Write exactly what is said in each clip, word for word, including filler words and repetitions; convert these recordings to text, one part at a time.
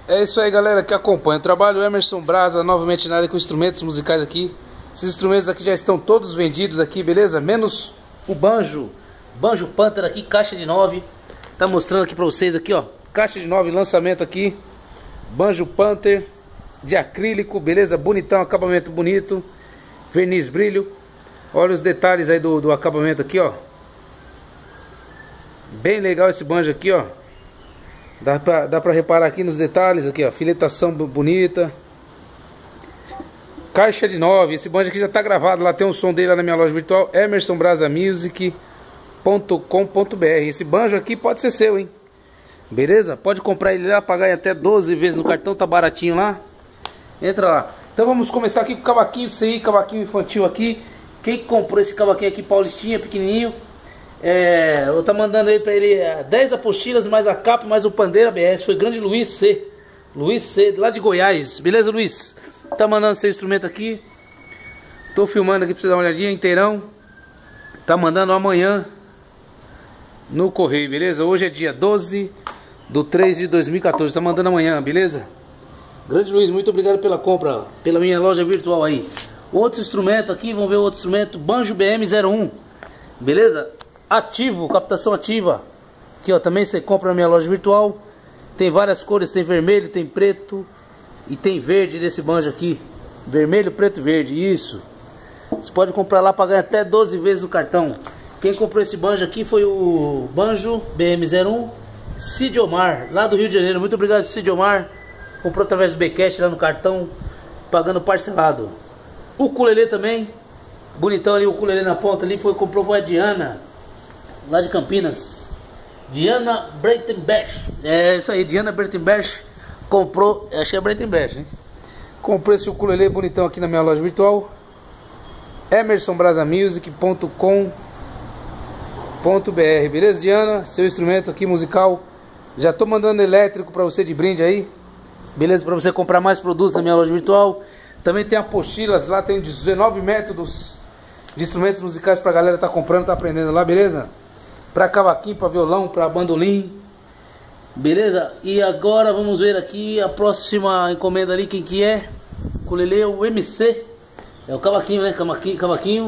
É isso aí, galera, que acompanha o trabalho. Emerson Brasa, novamente na área com instrumentos musicais aqui. Esses instrumentos aqui já estão todos vendidos aqui, beleza? Menos o banjo, banjo Panther aqui, caixa de nove. Tá mostrando aqui pra vocês aqui, ó, caixa de nove, lançamento aqui. Banjo Panther de acrílico, beleza? Bonitão, acabamento bonito, verniz brilho. Olha os detalhes aí do, do acabamento aqui, ó. Bem legal esse banjo aqui, ó. Dá pra, dá pra reparar aqui nos detalhes aqui, ó. Filetação bonita. Caixa de nove. Esse banjo aqui já tá gravado. Lá tem um som dele lá na minha loja virtual, emerson brasa music ponto com ponto br. Esse banjo aqui pode ser seu, hein? Beleza? Pode comprar ele lá, pagar em até doze vezes no cartão, tá baratinho lá. Entra lá. Então vamos começar aqui com o cavaquinho, isso aí, cavaquinho infantil aqui. Quem comprou esse cavaquinho aqui, Paulistinha, pequenininho, é, eu tá mandando aí pra ele é, dez apostilas, mais a capa, mais o pandeiro A B S. Foi grande Luiz C. Luiz C, lá de Goiás. Beleza, Luiz? Tá mandando seu instrumento aqui. Tô filmando aqui pra você dar uma olhadinha, inteirão. Tá mandando amanhã no correio, beleza? Hoje é dia doze do três de dois mil e quatorze. Tá mandando amanhã, beleza? Grande Luiz, muito obrigado pela compra, pela minha loja virtual aí. Outro instrumento aqui, vamos ver o outro instrumento. Banjo B M zero um. Beleza? Ativo, captação ativa. Aqui, ó, também você compra na minha loja virtual. Tem várias cores, tem vermelho, tem preto e tem verde desse banjo aqui. Vermelho, preto e verde, isso. Você pode comprar lá, pagar até doze vezes no cartão. Quem comprou esse banjo aqui foi o Banjo B M zero um, Cid Omar, lá do Rio de Janeiro. Muito obrigado, Cid Omar. Comprou através do Bcash lá no cartão, pagando parcelado. O ukulele também, bonitão ali, o ukulele na ponta ali, foi, comprou foi a Diana, lá de Campinas. Diana Breitenberg. É isso aí, Diana Breitenberg. Comprou, acho que é Breitenberg, hein? Comprou esse ukulele bonitão aqui na minha loja virtual, emerson brasa music ponto com ponto br. Beleza, Diana? Seu instrumento aqui musical. Já tô mandando elétrico pra você de brinde aí. Beleza? Pra você comprar mais produtos na minha loja virtual. Também tem apostilas, lá tem dezenove métodos de instrumentos musicais pra galera tá comprando, tá aprendendo lá, beleza? Pra cavaquinho, pra violão, pra bandolim. Beleza? E agora vamos ver aqui a próxima encomenda ali, quem que é? Ukulele, o M C. É o cavaquinho, né? Cavaquinho, cavaquinho.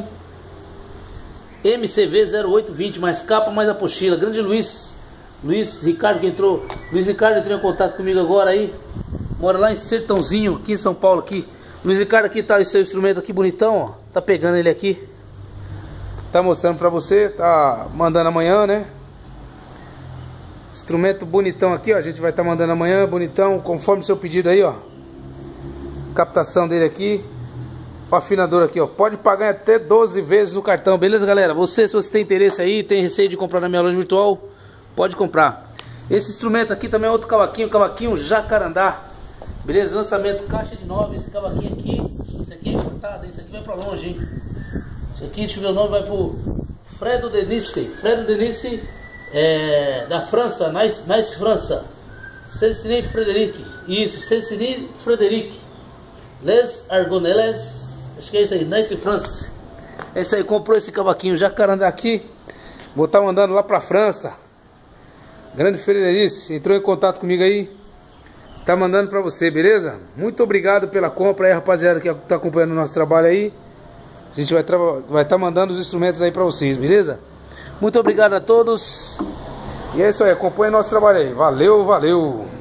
M C V zero oito vinte, mais capa, mais apostila. Grande Luiz. Luiz Ricardo que entrou. Luiz Ricardo entrou em contato comigo agora aí. Mora lá em Sertãozinho, aqui em São Paulo aqui. Luiz Ricardo aqui tá esse seu instrumento aqui bonitão, ó. Tá pegando ele aqui. Tá mostrando pra você, tá mandando amanhã, né? Instrumento bonitão aqui, ó. A gente vai estar tá mandando amanhã, bonitão, conforme o seu pedido aí, ó. Captação dele aqui. O afinador aqui, ó. Pode pagar até doze vezes no cartão, beleza, galera? Você, se você tem interesse aí, tem receio de comprar na minha loja virtual, pode comprar. Esse instrumento aqui também é outro cavaquinho, cavaquinho Jacarandá. Beleza? Lançamento caixa de nove. Esse cavaquinho aqui, esse aqui é importado, esse aqui vai pra longe, hein? Esse aqui, deixa eu ver o nome, vai pro Fredo Denisse. Fredo Denisse é, da França, Nice, nice França. Cecily Frederic. Isso, Cecily Frederic. Les Argonelles. Acho que é isso aí, Nice France. Esse aí comprou esse cavaquinho Jacarandá aqui. Vou estar mandando lá pra França. Grande Frederic, entrou em contato comigo aí. Tá mandando pra você, beleza? Muito obrigado pela compra aí, rapaziada, que tá acompanhando o nosso trabalho aí. A gente vai estar vai tá mandando os instrumentos aí pra vocês, beleza? Muito obrigado a todos. E é isso aí, acompanha o nosso trabalho aí. Valeu, valeu!